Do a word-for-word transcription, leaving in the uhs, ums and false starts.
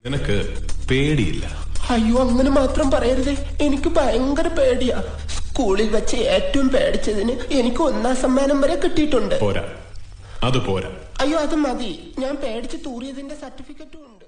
നിനക്ക് പേടിയില്ല? അയ്യോ, അങ്ങനെ മാത്രം പറയരുതേ. എനിക്ക് ഭയങ്കര പേടിയാ. സ്കൂളിൽ വെച്ച് ഏറ്റവും പേടിച്ചതിന് എനിക്ക് ഒന്നാം സമ്മാനം വരെ കിട്ടിയിട്ടുണ്ട്. പോരാ, അത് പോരാ. അയ്യോ, അത് മതി. ഞാൻ പേടിച്ച് തൂറിയതിന്റെ സർട്ടിഫിക്കറ്റും ഉണ്ട്.